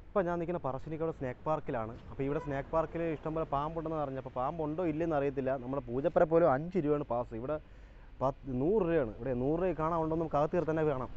ഇപ്പോൾ ഞാൻ നിൽക്കുന്ന പറശ്ശിനിക്കടവ് സ്നേക്ക് പാർക്കിലാണ്. അപ്പോൾ ഇവിടെ സ്നേക്ക് പാർക്കിൽ ഇഷ്ടംപോലെ പാമ്പുണ്ടെന്ന് പറഞ്ഞു. അപ്പോൾ പാമ്പുണ്ടോ ഇല്ലെന്ന് അറിയത്തില്ല. നമ്മുടെ പൂജപ്പുര പോലും 5 രൂപയാണ് പാസ്. ഇവിടെ 100 രൂപയാണ്. ഇവിടെ 100 രൂപ കാണാനുണ്ടോ നമുക്ക് അകത്ത് കയറി തന്നെ കാണാം.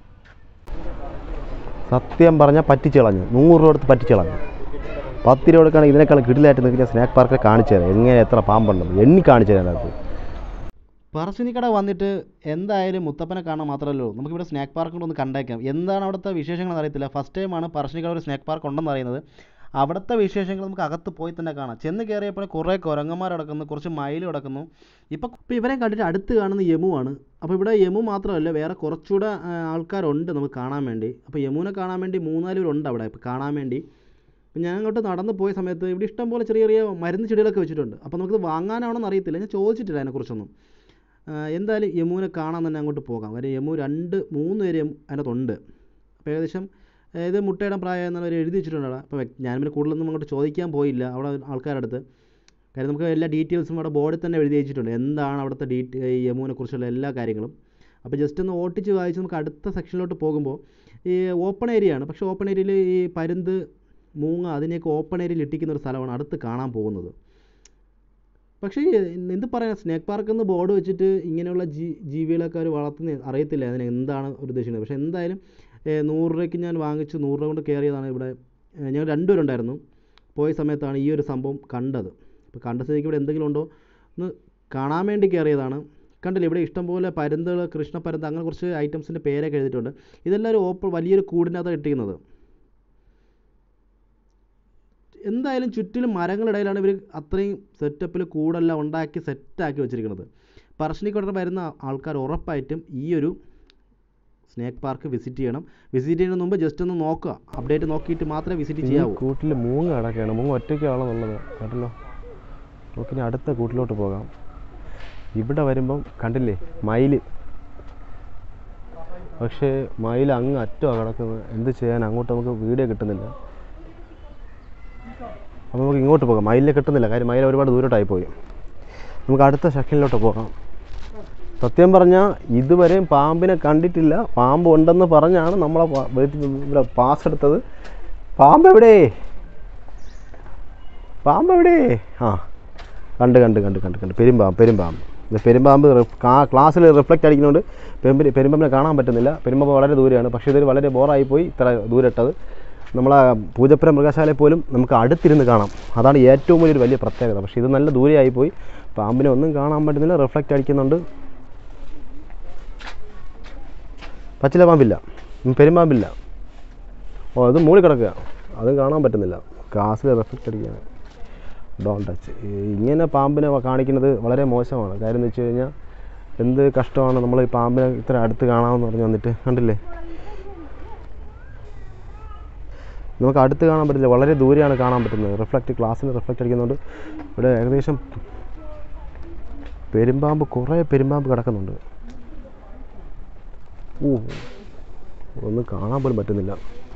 സത്യം പറഞ്ഞാൽ പറ്റിച്ചളഞ്ഞു. 100 രൂപ എടുത്ത് പറ്റിച്ചളഞ്ഞു. 10 രൂപ എടുക്കുകയാണെങ്കിൽ ഇതിനേക്കാൾ കിടിലായിട്ട് നിൽക്കുന്ന സ്നേക്ക് പാർക്കിൽ കാണിച്ചു തരാം എങ്ങനെ എത്ര പാമ്പുണ്ടെന്ന് എണ്ണി കാണിച്ചു തരാം. അതിനകത്ത് പറശ്ശിനിക്കട വന്നിട്ട് എന്തായാലും മുത്തപ്പനെ കാണാൻ മാത്രമല്ലോ നമുക്കിവിടെ സ്നാക്ക് പാർക്ക് കൊണ്ട് ഒന്ന് കണ്ടേക്കാം. എന്താണ് അവിടുത്തെ വിശേഷങ്ങൾ അറിയത്തില്ല. ഫസ്റ്റ് ടൈമാണ് പറശ്ശിനിക്കട ഒരു സ്നാക്ക് പാർക്ക് ഉണ്ടെന്ന് അറിയുന്നത്. അവിടുത്തെ വിശേഷങ്ങൾ നമുക്ക് അകത്ത് പോയി തന്നെ കാണാം. ചെന്ന് കയറിയപ്പോൾ കുറേ കുരങ്ങന്മാർ കിടക്കുന്നു, കുറച്ച് മയിൽ കിടക്കുന്നു. ഇപ്പോൾ ഇവരെ കണ്ടിട്ട് അടുത്ത് കാണുന്ന യമുവാണ്. അപ്പോൾ ഇവിടെ യമു മാത്രമല്ല വേറെ കുറച്ചുകൂടെ ആൾക്കാരുണ്ട് നമുക്ക് കാണാൻ വേണ്ടി. അപ്പോൾ യമുവിനെ കാണാൻ വേണ്ടി 3-4 പേരുണ്ട് അവിടെ ഇപ്പോൾ കാണാൻ വേണ്ടി. ഞാൻ അങ്ങോട്ട് നടന്ന് പോയ സമയത്ത് ഇവിടെ ഇഷ്ടംപോലെ ചെറിയ ചെറിയ മരുന്ന് ചെടികളൊക്കെ വെച്ചിട്ടുണ്ട്. അപ്പോൾ നമുക്കിത് വാങ്ങാനാണോന്ന് അറിയത്തില്ല, ഞാൻ ചോദിച്ചിട്ടില്ല അതിനെക്കുറിച്ചൊന്നും. എന്തായാലും യമുവിനെ കാണാൻ തന്നെ അങ്ങോട്ട് പോകാം. കാര്യം യമു 2-3 പേര് അതിനകത്തുണ്ട്. അപ്പോൾ ഏകദേശം ഇത് മുട്ടയിടാൻ പ്രായം എന്നവർ എഴുതി വെച്ചിട്ടുണ്ട് അവിടെ. അപ്പോൾ ഞാൻ പിന്നെ കൂടുതലൊന്നും അങ്ങോട്ട് ചോദിക്കാൻ പോയില്ല അവിടെ ആൾക്കാരുടെ അടുത്ത്. കാര്യം നമുക്ക് എല്ലാ ഡീറ്റെയിൽസും അവിടെ ബോർഡിൽ തന്നെ എഴുതി വെച്ചിട്ടുണ്ട് എന്താണ് അവിടുത്തെ ഈ യമുവിനെ കുറിച്ചുള്ള എല്ലാ കാര്യങ്ങളും. അപ്പോൾ ജസ്റ്റ് ഒന്ന് ഓട്ടിച്ച് വായിച്ച് നമുക്ക് അടുത്ത സെക്ഷനിലോട്ട് പോകുമ്പോൾ ഈ ഓപ്പൺ ഏരിയ ആണ്. പക്ഷേ ഓപ്പൺ ഏരിയയിൽ ഈ പരുന്ത്, മൂങ്ങ അതിനെയൊക്കെ ഓപ്പൺ ഏരിയയിൽ ഇട്ടിക്കുന്ന ഒരു സ്ഥലമാണ് അടുത്ത് കാണാൻ പോകുന്നത്. പക്ഷേ എന്ത് പറയാൻ, സ്നേക്ക് പാർക്ക് എന്ന് ബോർഡ് വെച്ചിട്ട് ഇങ്ങനെയുള്ള ജീവികളൊക്കെ അവർ വളർത്തുന്ന അറിയത്തില്ല അതിന് എന്താണ് ഒരു ഉദ്ദേശിക്കുന്നത്. പക്ഷേ എന്തായാലും 100 രൂപയ്ക്ക് ഞാൻ വാങ്ങിച്ചു. 100 രൂപ കൊണ്ട് കയറിയതാണ് ഇവിടെ. ഞങ്ങൾ 2 പേരുണ്ടായിരുന്നു. പോയ സമയത്താണ് ഈ ഒരു സംഭവം കണ്ടത്. അപ്പോൾ കണ്ട സ്ഥിതിക്ക് ഇവിടെ എന്തെങ്കിലും ഉണ്ടോ എന്ന് കാണാൻ വേണ്ടി കയറിയതാണ്. കണ്ടില്ല ഇവിടെ ഇഷ്ടംപോലെ പരുന്തുകൾ, കൃഷ്ണപ്പരുന്ത്, അങ്ങനെ കുറച്ച് ഐറ്റംസിൻ്റെ പേരൊക്കെ എഴുതിയിട്ടുണ്ട്. ഇതെല്ലാം ഒരു വലിയൊരു കൂടിനകത്താണ് ഇട്ടിരിക്കുന്നത്. എന്തായാലും ചുറ്റിലും മരങ്ങളിടയിലാണ് ഇവർ അത്രയും സെറ്റപ്പിൽ കൂടെല്ലാം ഉണ്ടാക്കി സെറ്റാക്കി വെച്ചിരിക്കുന്നത്. പറശ്ശിനിക്കട വരുന്ന ആൾക്കാർ ഉറപ്പായിട്ടും ഈ ഒരു സ്നേക്ക് പാർക്ക് വിസിറ്റ് ചെയ്യണം. വിസിറ്റ് ചെയ്യുന്നതിന് മുമ്പ് ജസ്റ്റ് ഒന്ന് നോക്കുക, അപ്ഡേറ്റ് നോക്കിയിട്ട് മാത്രമേ വിസിറ്റ് ചെയ്യാവൂ. കൂട്ടിൽ മൂങ്ങ കിടക്കുകയാണ്. മൂങ്ങ ഒറ്റയ്ക്കാണെന്നുള്ളത് കേട്ടല്ലോ. നമുക്കിനി അടുത്ത കൂട്ടിലോട്ട് പോകാം. ഇവിടെ വരുമ്പം കണ്ടില്ലേ മയിൽ. പക്ഷേ മയിൽ അങ്ങ് അറ്റമാണ് കിടക്കുന്നത്. എന്ത് ചെയ്യാൻ, അങ്ങോട്ട് നമുക്ക് വീഡിയോ കിട്ടുന്നില്ല. അപ്പോൾ നമുക്ക് ഇങ്ങോട്ട് പോകാം. മയിലിനെ കിട്ടുന്നില്ല, കാര്യം മയിൽ ഒരുപാട് ദൂരോട്ടായി പോയി. നമുക്ക് അടുത്ത സെക്ഷനിലോട്ട് പോകാം. സത്യം പറഞ്ഞാൽ ഇതുവരെയും പാമ്പിനെ കണ്ടിട്ടില്ല. പാമ്പ് ഉണ്ടെന്ന് പറഞ്ഞാണ് നമ്മളെ ഇവിടെ പാസ് എടുത്തത്. പാമ്പ് എവിടെ? ആ കണ്ട് പെരുമ്പാമ്പ്. പെരുമ്പാമ്പ് ക്ലാസ്സിൽ റിഫ്ലക്റ്റ് അടിക്കുന്നതുകൊണ്ട് പെരുമ്പാമ്പിനെ കാണാൻ പറ്റുന്നില്ല. പെരുമ്പാമ്പ് വളരെ ദൂരെയാണ്. പക്ഷേ ഇതൊരു വളരെ ബോറായി പോയി ഇത്ര ദൂരെ ഇട്ടത്. നമ്മളെ പൂജപ്പുര മൃഗശാലയിൽ പോലും നമുക്ക് അടുത്തിരുന്ന് കാണാം. അതാണ് ഏറ്റവും വലിയ പ്രത്യേകത. പക്ഷേ ഇത് നല്ല ദൂരെയായിപ്പോയി. പാമ്പിനെ ഒന്നും കാണാൻ പറ്റുന്നില്ല, റിഫ്ലക്റ്റ് അടിക്കുന്നുണ്ട്. പച്ചില പാമ്പില്ല, പെരുമ്പാമ്പില്ല. അത് മൂളി കിടക്കുക, അതും കാണാൻ പറ്റുന്നില്ല. ഗ്ലാസ്സിൽ റിഫ്ലക്റ്റ് അടിക്കുകയാണ്. Don't touch. ഇങ്ങനെ പാമ്പിനെ കാണിക്കുന്നത് വളരെ മോശമാണ്. കാര്യം എന്ന് വെച്ച് കഴിഞ്ഞാൽ എന്ത് കഷ്ടമാണ് നമ്മൾ ഈ പാമ്പിനെ ഇത്ര അടുത്ത് കാണാമെന്ന് പറഞ്ഞ് വന്നിട്ട്. കണ്ടില്ലേ, നമുക്ക് അടുത്ത് കാണാൻ പറ്റില്ല, വളരെ ദൂരെയാണ് കാണാൻ പറ്റുന്നത്. ഗ്ലാസ്സിൽ റിഫ്ലക്റ്റ് അടിക്കുന്നതുകൊണ്ട് ഇവിടെ ഏകദേശം കുറേ പെരുമ്പാമ്പ് കിടക്കുന്നുണ്ട്. ഒന്നും കാണാൻ പോലും പറ്റുന്നില്ല.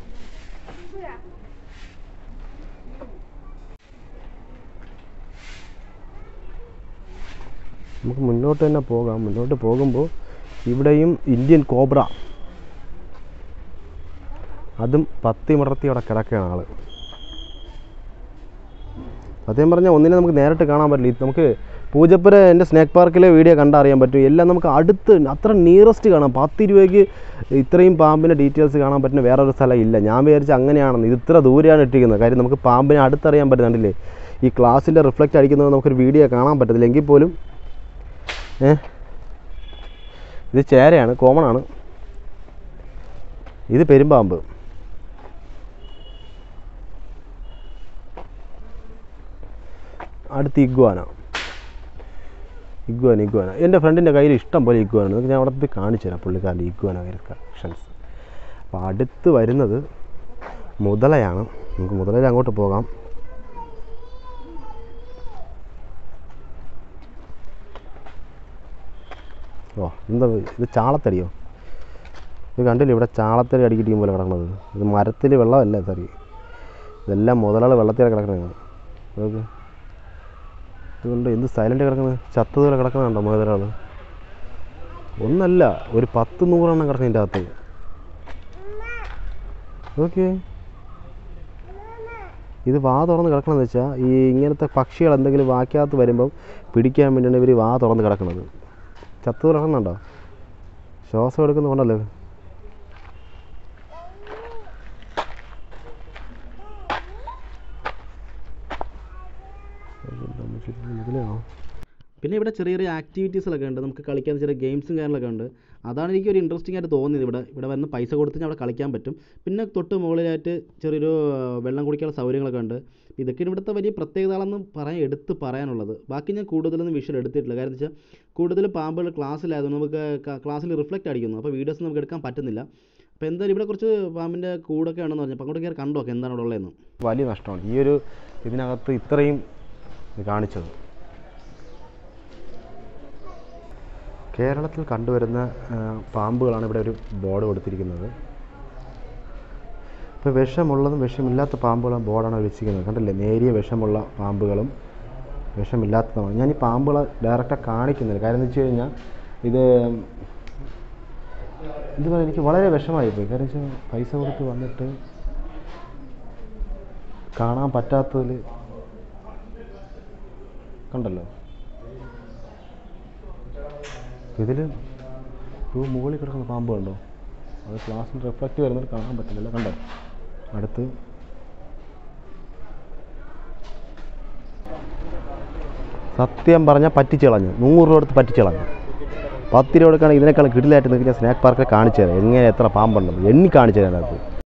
നമുക്ക് മുന്നോട്ട് തന്നെ പോകാം. മുന്നോട്ട് പോകുമ്പോൾ ഇവിടെയും ഇന്ത്യൻ കോബ്ര, അതും പത്തി മടർത്തി അവിടെ കിടക്കുകയാണ് ആൾ. സത്യം പറഞ്ഞാൽ ഒന്നിനെ നമുക്ക് നേരിട്ട് കാണാൻ പറ്റില്ല. നമുക്ക് പൂജപ്പുര എൻ്റെ സ്നേക്ക് പാർക്കിലെ വീഡിയോ കണ്ടറിയാൻ പറ്റും. എല്ലാം നമുക്ക് അടുത്ത് അത്ര നിയറസ്റ്റ് കാണാം. 10 രൂപയ്ക്ക് ഇത്രയും പാമ്പിൻ്റെ ഡീറ്റെയിൽസ് കാണാൻ പറ്റുന്ന വേറൊരു സ്ഥലം ഇല്ല. ഞാൻ വിചാരിച്ച അങ്ങനെയാണെന്ന്. ഇത് ഇത്ര ദൂരെയാണ് ഇട്ടിരിക്കുന്നത്. കാര്യം നമുക്ക് പാമ്പിനെ അടുത്തറിയാൻ പറ്റുന്നുണ്ടല്ലേ. ഈ ഗ്ലാസിൻ്റെ റിഫ്ലക്റ്റ് അടിക്കുന്നത് നമുക്കൊരു വീഡിയോ കാണാൻ പറ്റത്തില്ല. എങ്കിൽ പോലും ഇത് ചേരയാണ്, കോമൺ ആണ്. ഇത് പെരുമ്പാമ്പ്. അടുത്ത് ഇഗ്വാന. എൻ്റെ ഫ്രണ്ടിൻ്റെ കയ്യിൽ ഇഷ്ടം പോലെ ഇഗ്വാന. ഞാൻ അവിടെ പോയി കാണിച്ചു തരാം പുള്ളിക്കാരൻ്റെ ഇഗ്വാന കളക്ഷൻസ്. അപ്പോൾ അടുത്ത് വരുന്നത് മുതലയാണ്. നമുക്ക് മുതലയിൽ അങ്ങോട്ട് പോകാം. എന്താ ഇത്, ചാളത്തടിയോ? ഇത് കണ്ടില്ല, ഇവിടെ ചാളത്തടി അടിക്കിട്ടിയും പോലെ കിടക്കുന്നത്. ഇത് മരത്തിൽ വെള്ളമല്ല തറി, ഇതെല്ലാം മുതലുകൾ വെള്ളത്തിൽ കിടക്കുന്നതാണ്. അതൊക്കെ ഇതുകൊണ്ട് എന്ത് സൈലൻ്റ് കിടക്കുന്നത്, ചത്തതുപോലെ കിടക്കുന്നുണ്ടോ മുതലുകൾ? ഒന്നല്ല, ഒരു 10-100 എണ്ണം കിടക്കുന്നതിൻ്റെ അകത്ത്. ഓക്കെ, ഇത് വാ തുറന്ന് കിടക്കണമെന്ന് വെച്ചാൽ ഈ ഇങ്ങനത്തെ പക്ഷികൾ എന്തെങ്കിലും വാക്കകത്ത് വരുമ്പം പിടിക്കാൻ വേണ്ടിയാണ് ഇവർ വാ തുറന്ന് കിടക്കുന്നത്. ചത്തു കിടക്കുന്നുണ്ടോ? ശ്വാസം എടുക്കുന്നുണ്ടല്ലോ. പിന്നെ ഇവിടെ ചെറിയ ചെറിയ ആക്ടിവിറ്റീസിലൊക്കെ ഉണ്ട്, നമുക്ക് കളിക്കാൻ ചെറിയ ഗെയിംസും കാര്യങ്ങളൊക്കെ ഉണ്ട്. അതാണ് എനിക്കൊരു ഇൻട്രസ്റ്റിംഗ് ആയിട്ട് തോന്നിയത്. ഇവിടെ വന്ന് പൈസ കൊടുത്ത് അവിടെ കളിക്കാൻ പറ്റും. പിന്നെ തൊട്ട് മുകളിലായിട്ട് ചെറിയൊരു വെള്ളം കുടിക്കാനുള്ള സൗകര്യങ്ങളൊക്കെ ഉണ്ട്. ഇതൊക്കെയാണ് ഇവിടുത്തെ വലിയ പ്രത്യേകതകളെന്ന് എടുത്ത് പറയാനുള്ളത്. ബാക്കി ഞാൻ കൂടുതലൊന്നും വിഷ്വൽ എടുത്തിട്ടില്ല. കാരണം എന്താ വെച്ചാൽ കൂടുതൽ പാമ്പുകൾ ക്ലാസ്സിലായതുകൊണ്ട് നമുക്ക് ക്ലാസ്സിൽ റിഫ്ലക്റ്റ് അടിക്കുന്നു, അപ്പോൾ വീഡിയോസ് നമുക്ക് എടുക്കാൻ പറ്റുന്നില്ല. അപ്പോൾ എന്തായാലും ഇവിടെ കുറച്ച് പാമ്പിൻ്റെ കൂടൊക്കെ ഉണ്ടെന്ന് പറഞ്ഞു. അപ്പോൾ അങ്ങോട്ട് കയറി കണ്ടോക്കെ എന്താണ് ഇവിടെ ഉള്ളതെന്ന്. വലിയ നഷ്ടമാണ് ഈ ഒരു ഇതിനകത്ത് ഇത്രയും കാണിച്ചത്. കേരളത്തിൽ കണ്ടുവരുന്ന പാമ്പുകളാണ് ഇവിടെ ഒരു ബോർഡ് കൊടുത്തിരിക്കുന്നത്. ഇപ്പോൾ വിഷമുള്ളതും വിഷമില്ലാത്ത പാമ്പുകളും ബോർഡാണ് വെച്ചിരിക്കുന്നത്. കണ്ടില്ലേ, നേരിയ വിഷമുള്ള പാമ്പുകളും വിഷമില്ലാത്തതുമാണ്. ഞാൻ ഈ പാമ്പുകളെ ഡയറക്റ്റായി കാണിക്കുന്നില്ല. കാര്യം എന്ന് വെച്ച് കഴിഞ്ഞാൽ ഇത് എനിക്ക് വളരെ വിഷമായിപ്പോയി. കാര്യം വെച്ചാൽ പൈസ കൊടുത്ത് വന്നിട്ട് കാണാൻ പറ്റാത്തതിൽ കണ്ടല്ലോ. ഇതിൽ മുകളിൽ കിടക്കുന്ന പാമ്പ് കണ്ടോ, അത് ഗ്ലാസിൽ റിഫ്ലക്റ്റ് വരുന്നത് കാണാൻ പറ്റുന്നില്ല. കണ്ടോ, അടുത്ത് സത്യം പറഞ്ഞാൽ പറ്റിച്ച് കളഞ്ഞു. 100 രൂപ കൊടുത്ത് പറ്റിച്ച് കളഞ്ഞു. 10 രൂപ കൊടുക്കുകയാണെങ്കിൽ ഇതിനേക്കാൾ കിടിലായിട്ട് നിങ്ങൾക്ക് ഞാൻ സ്നാക്ക് പാർക്കിൽ കാണിച്ചു തരാം എങ്ങനെ എത്ര പാമ്പുണ്ടെന്ന് എണ്ണി കാണിച്ചു തരാം. അത്